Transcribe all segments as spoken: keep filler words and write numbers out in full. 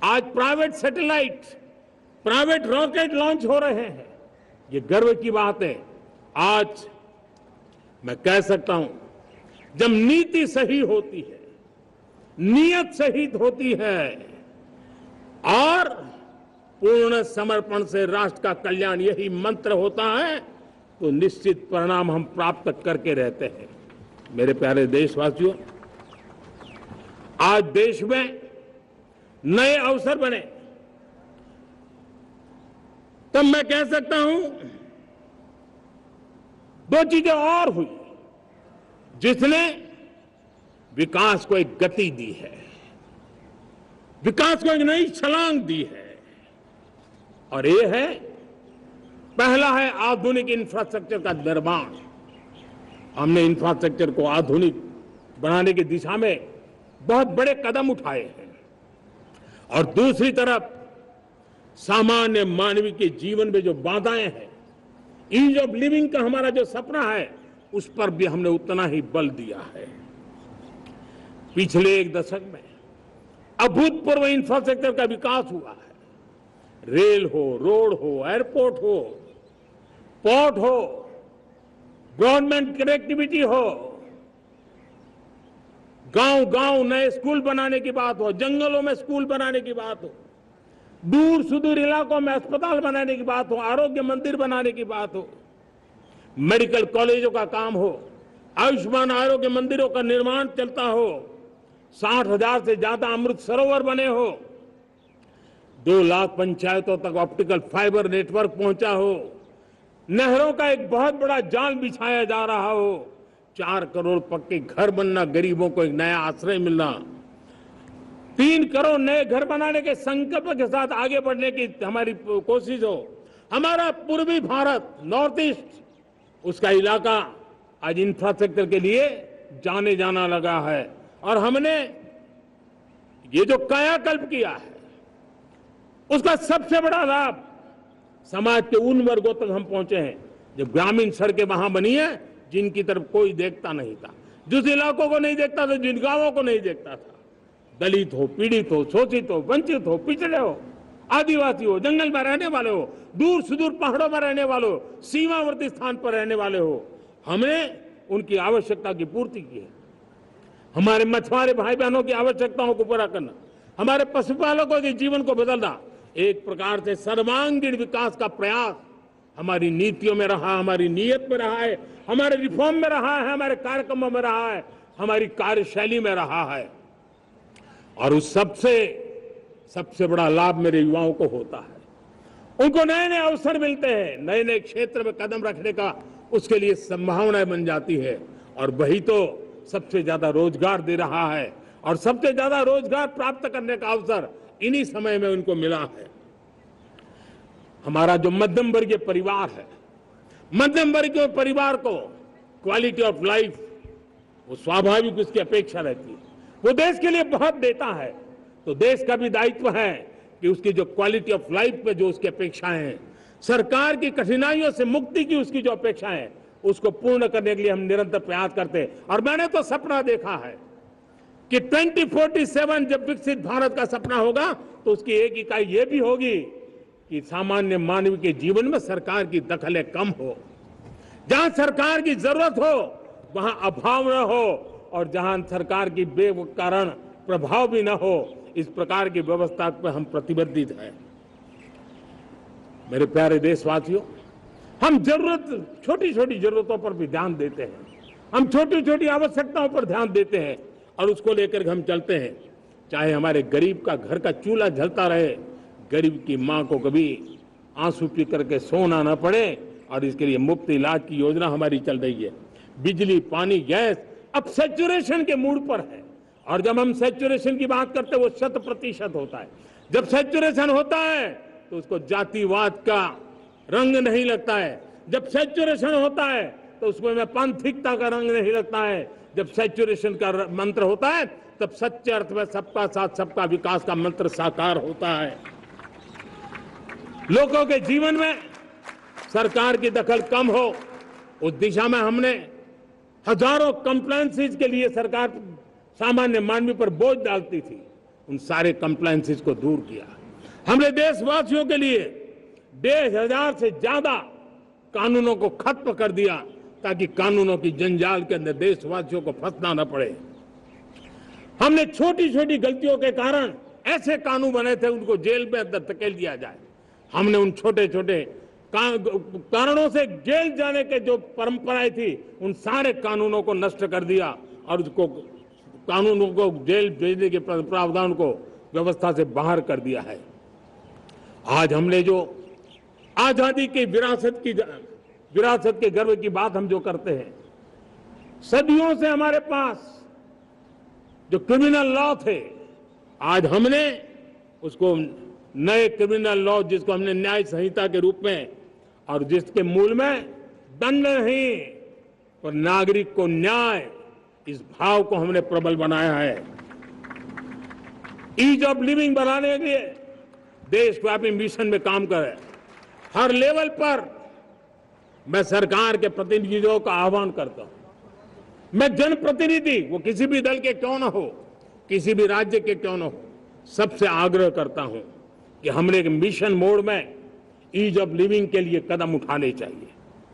आज private satellite, private rocket launch हो रहे हैं। ये गर्व की बात है। आज मैं कह सकता हूं, जब नीति सही होती है, नियत सही होती है और पूर्ण समर्पण से राष्ट्र का कल्याण यही मंत्र होता है, तो निश्चित परिणाम हम प्राप्त करके रहते हैं। मेरे प्यारे देशवासियों, आज देश में नए अवसर बने, तब मैं कह सकता हूं दो चीजें और हुई जिसने विकास को एक गति दी है, विकास को एक नई छलांग दी है। और ये है, पहला है आधुनिक इंफ्रास्ट्रक्चर का निर्माण। हमने इंफ्रास्ट्रक्चर को आधुनिक बनाने की दिशा में बहुत बड़े कदम उठाए हैं। और दूसरी तरफ सामान्य मानवीय के जीवन में जो बाधाएं हैं, ईज ऑफ लिविंग का हमारा जो सपना है, उस पर भी हमने उतना ही बल दिया है। पिछले एक दशक में अभूतपूर्व इंफ्रास्ट्रक्चर का विकास हुआ है। रेल हो, रोड हो, एयरपोर्ट हो, पोर्ट हो, गवर्नमेंट कनेक्टिविटी हो, गांव गांव नए स्कूल बनाने की बात हो, जंगलों में स्कूल बनाने की बात हो, दूर सुदूर इलाकों में अस्पताल बनाने की बात हो, आरोग्य मंदिर बनाने की बात हो, मेडिकल कॉलेजों का काम हो, आयुष्मान आरोग्य मंदिरों का निर्माण चलता हो, साठ हजार से ज्यादा अमृत सरोवर बने हो, दो लाख पंचायतों तक ऑप्टिकल फाइबर नेटवर्क पहुंचा हो, नहरों का एक बहुत बड़ा जाल बिछाया जा रहा हो, चार करोड़ पक्के घर बनना, गरीबों को एक नया आश्रय मिलना, तीन करोड़ नए घर बनाने के संकल्प के साथ आगे बढ़ने की हमारी कोशिश हो। हमारा पूर्वी भारत, नॉर्थ ईस्ट, उसका इलाका आज इंफ्रास्ट्रक्चर के लिए जाने जाना लगा है। और हमने ये जो कायाकल्प किया है, उसका सबसे बड़ा लाभ समाज के उन वर्गों तक हम पहुंचे हैं जो ग्रामीण सड़कें वहां बनी है जिनकी तरफ कोई देखता नहीं था, जिस इलाकों को नहीं देखता था, जिन गांवों को नहीं देखता था। दलित हो, पीड़ित हो, शोषित हो, वंचित हो, पिछड़े हो, आदिवासी हो, जंगल में रहने वाले हो, दूर सुदूर पहाड़ों में रहने वाले हो, सीमावर्ती स्थान पर रहने वाले हो, हमने उनकी आवश्यकता की पूर्ति की है। हमारे मछुआरे भाई बहनों की आवश्यकताओं को पूरा करना, हमारे पशुपालकों के जीवन को बदलना, एक प्रकार से सर्वांगीण विकास का प्रयास हमारी नीतियों में रहा, हमारी नीयत में रहा है, हमारे रिफॉर्म में रहा है, हमारे कार्यक्रमों में रहा है, हमारी कार्यशैली में रहा है। और उस सबसे सबसे बड़ा लाभ मेरे युवाओं को होता है। उनको नए नए अवसर मिलते हैं, नए नए क्षेत्र में कदम रखने का उसके लिए संभावनाएं बन जाती है। और वही तो सबसे ज्यादा रोजगार दे रहा है। और सबसे ज्यादा रोजगार प्राप्त करने का अवसर इन्हीं समय में उनको मिला है। हमारा जो मध्यम वर्गीय परिवार है, मध्यम वर्गीय परिवार को क्वालिटी ऑफ लाइफ, वो स्वाभाविक उसकी अपेक्षा रहती है। वो देश के लिए बहुत देता है, तो देश का भी दायित्व है कि उसकी जो क्वालिटी ऑफ लाइफ पे जो उसकी अपेक्षाएं हैं, सरकार की कठिनाइयों से मुक्ति की उसकी जो अपेक्षाएं हैं, उसको पूर्ण करने के लिए हम निरंतर प्रयास करते हैं। और मैंने तो सपना देखा है कि ट्वेंटी फोर्टी सेवन जब विकसित भारत का सपना होगा, तो उसकी एक इकाई ये भी होगी कि सामान्य मानव के जीवन में सरकार की दखलें कम हो, जहां सरकार की जरूरत हो वहां अभाव न हो, और जहां सरकार की बेकारण प्रभाव भी न हो, इस प्रकार की व्यवस्था पर हम प्रतिबद्ध हैं। मेरे प्यारे देशवासियों, हम जरूरत छोटी छोटी जरूरतों पर भी ध्यान देते हैं, हम छोटी छोटी आवश्यकताओं पर ध्यान देते हैं और उसको लेकर हम चलते हैं। चाहे हमारे गरीब का घर का चूल्हा जलता रहे, गरीब की मां को कभी आंसू पी करके सोना न पड़े, और इसके लिए मुफ्त इलाज की योजना हमारी चल रही है। बिजली, पानी, गैस अब सैचुरेशन के मूड पर है। और जब हम सैचुरेशन की बात करते हैं, वो शत प्रतिशत होता है। जब सैचुरेशन होता है तो उसको जातिवाद का रंग नहीं लगता है। जब सैचुरेशन होता है तो उसमें पांथिकता का रंग नहीं लगता है। जब सैचुरेशन का मंत्र होता है, तब सच्चे अर्थ में सबका साथ सबका विकास का मंत्र साकार होता है। लोगों के जीवन में सरकार की दखल कम हो, उस दिशा में हमने हजारों कंप्लेंसीज के लिए सरकार सामान्य मानवीय पर बोझ डालती थी। उन सारे कंप्लायंसेस को दूर किया। हमने देशवासियों के लिए डेढ़ हजार से ज्यादा कानूनों को खत्म कर दिया ताकि कानूनों की जंजाल के अंदर देशवासियों को फंसना न पड़े। हमने छोटी छोटी गलतियों के कारण ऐसे कानून बने थे उनको जेल में अंदर धकेल दिया जाए। हमने उन छोटे छोटे कारणों से जेल जाने के जो परंपराएं थी उन सारे कानूनों को नष्ट कर दिया और उसको कानूनों को जेल भेजने के प्रावधान को व्यवस्था से बाहर कर दिया है। आज हमने जो आजादी की विरासत की विरासत के गर्व की बात हम जो करते हैं, सदियों से हमारे पास जो क्रिमिनल लॉ थे, आज हमने उसको नए क्रिमिनल लॉ जिसको हमने न्याय संहिता के रूप में और जिसके मूल में दंड नहीं पर नागरिक को न्याय, इस भाव को हमने प्रबल बनाया है। ईज ऑफ लिविंग बनाने के लिए देशव्यापी मिशन में काम कर रहे हैं। हर लेवल पर मैं सरकार के प्रतिनिधियों का आह्वान करता हूं। मैं जनप्रतिनिधि, वो किसी भी दल के क्यों न हो, किसी भी राज्य के क्यों न हो, सबसे आग्रह करता हूं कि हमने एक मिशन मोड में ईज ऑफ लिविंग के लिए कदम उठाने चाहिए।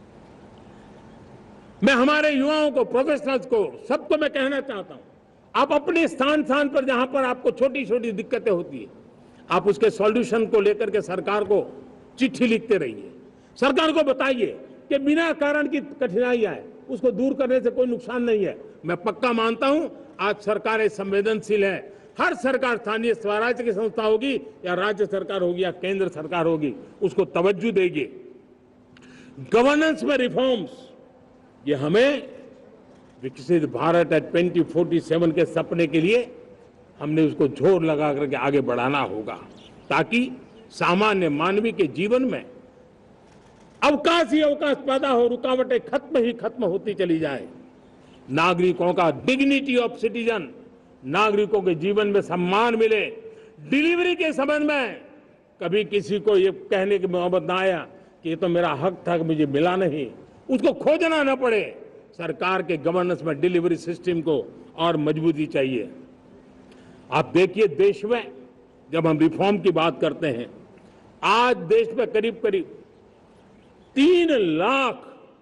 मैं हमारे युवाओं को, प्रोफेशनल्स को, सबको मैं कहना चाहता हूं, आप अपने स्थान स्थान पर जहां पर आपको छोटी छोटी दिक्कतें होती है, आप उसके सॉल्यूशन को लेकर के सरकार को चिट्ठी लिखते रहिए। सरकार को बताइए कि बिना कारण की कठिनाइयां है उसको दूर करने से कोई नुकसान नहीं है। मैं पक्का मानता हूं आज सरकारें संवेदनशील है। हर सरकार, स्थानीय स्वराज्य की संस्था होगी या राज्य सरकार होगी या केंद्र सरकार होगी, उसको तवज्जो देगी। गवर्नेंस में रिफॉर्म्स, ये हमें विकसित Bharat at twenty forty seven के सपने के लिए हमने उसको जोर लगा करके आगे बढ़ाना होगा ताकि सामान्य मानवीय के जीवन में अवकाश ही अवकाश पैदा हो, रुकावटें खत्म ही खत्म होती चली जाए। नागरिकों का डिग्निटी ऑफ सिटीजन, नागरिकों के जीवन में सम्मान मिले। डिलीवरी के संबंध में कभी किसी को ये कहने की मोहब्बत ना आया कि ये तो मेरा हक था, मुझे मिला नहीं, उसको खोजना न पड़े। सरकार के गवर्नेंस में डिलीवरी सिस्टम को और मजबूती चाहिए। आप देखिए, देश में जब हम रिफॉर्म की बात करते हैं, आज देश में करीब करीब तीन लाख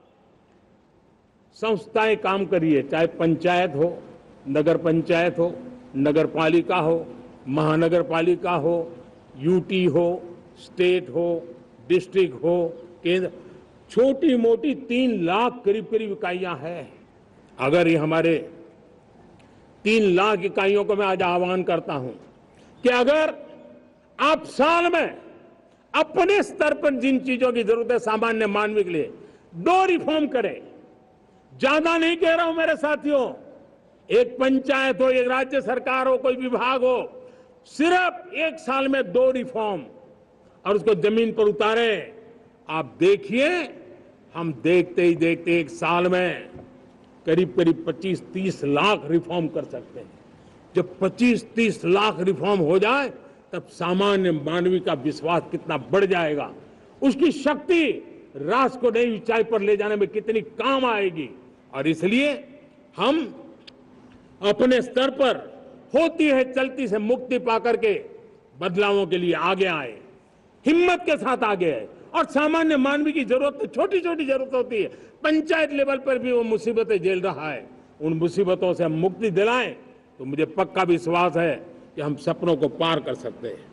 संस्थाएं काम कर रही है, चाहे पंचायत हो, नगर पंचायत हो, नगर पालिका हो, महानगर पालिका हो, यूटी हो, स्टेट हो, डिस्ट्रिक्ट हो, केंद्र, छोटी मोटी तीन लाख करीब करीब इकाइयां हैं। अगर ये हमारे तीन लाख इकाइयों को मैं आज आह्वान करता हूं कि अगर आप साल में अपने स्तर पर जिन चीजों की जरूरत है सामान्य मानवीय के लिए, दो रिफॉर्म करें। ज्यादा नहीं कह रहा हूं मेरे साथियों, एक पंचायत हो, एक राज्य सरकार हो, कोई विभाग हो, सिर्फ एक साल में दो रिफॉर्म और उसको जमीन पर उतारें। आप देखिए, हम देखते ही देखते एक साल में करीब करीब पच्चीस तीस लाख रिफॉर्म कर सकते हैं। जब पच्चीस तीस लाख रिफॉर्म हो जाए तब सामान्य मानवीय का विश्वास कितना बढ़ जाएगा, उसकी शक्ति राष्ट्र को नई ऊंचाई पर ले जाने में कितनी काम आएगी। और इसलिए हम अपने स्तर पर होती है चलती से मुक्ति पाकर के बदलावों के लिए आगे आए, हिम्मत के साथ आगे आए। और सामान्य मानवीय की जरूरत, छोटी छोटी जरूरत होती है, पंचायत लेवल पर भी वो मुसीबतें झेल रहा है, उन मुसीबतों से हम मुक्ति दिलाएं तो मुझे पक्का विश्वास है कि हम सपनों को पार कर सकते हैं।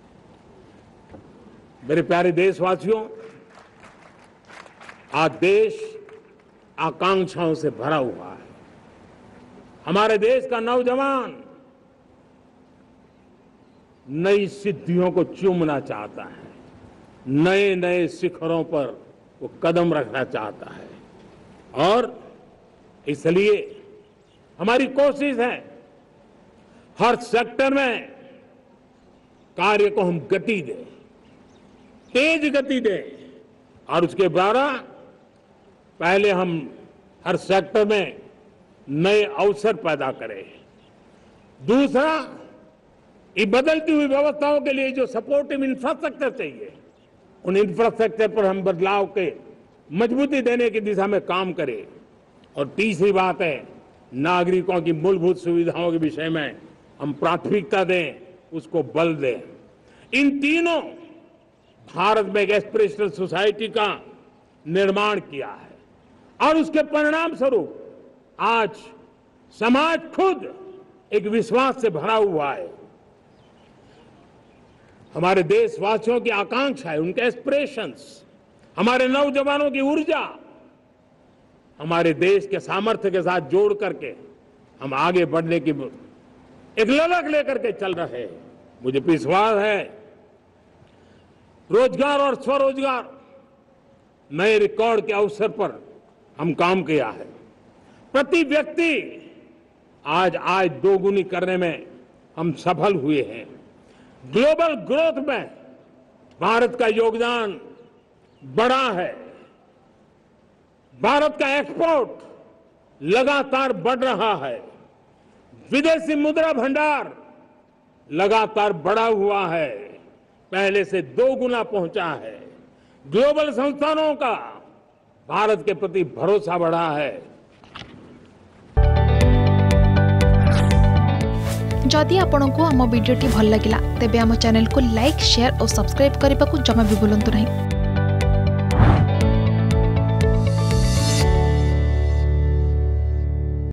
मेरे प्यारे देशवासियों, आज देश आकांक्षाओं से भरा हुआ है। हमारे देश का नौजवान नई सिद्धियों को चूमना चाहता है, नए नए शिखरों पर वो कदम रखना चाहता है और इसलिए हमारी कोशिश है हर सेक्टर में कार्य को हम गति दें, तेज गति दें और उसके द्वारा पहले हम हर सेक्टर में नए अवसर पैदा करें। दूसरा, ये बदलती हुई व्यवस्थाओं के लिए जो सपोर्टिव इंफ्रास्ट्रक्चर चाहिए, उन इंफ्रास्ट्रक्चर पर हम बदलाव के मजबूती देने की दिशा में काम करें। और तीसरी बात है, नागरिकों की मूलभूत सुविधाओं के विषय में हम प्राथमिकता दें, उसको बल दें। इन तीनों भारत में एक एस्पिरेशनल सोसाइटी का निर्माण किया है और उसके परिणाम स्वरूप आज समाज खुद एक विश्वास से भरा हुआ है। हमारे देशवासियों की आकांक्षा है, उनके एस्पिरेशंस, हमारे नौजवानों की ऊर्जा हमारे देश के सामर्थ्य के साथ जोड़ करके हम आगे बढ़ने की एक ललक लेकर के चल रहे हैं। मुझे विश्वास है रोजगार और स्वरोजगार नए रिकॉर्ड के अवसर पर हम काम किया है। प्रति व्यक्ति आज आय दोगुनी करने में हम सफल हुए हैं। ग्लोबल ग्रोथ में भारत का योगदान बड़ा है। भारत का एक्सपोर्ट लगातार बढ़ रहा है। विदेशी मुद्रा भंडार लगातार बढ़ा हुआ है, पहले से दो गुना पहुंचा है। ग्लोबल संस्थानों का भारत के प्रति भरोसा बढ़ा है। जदि आपंक आम भिडी भल लगा तेब आम चैनल को लाइक, शेयर और सब्सक्राइब करने को जमा भी भूलु नहीं।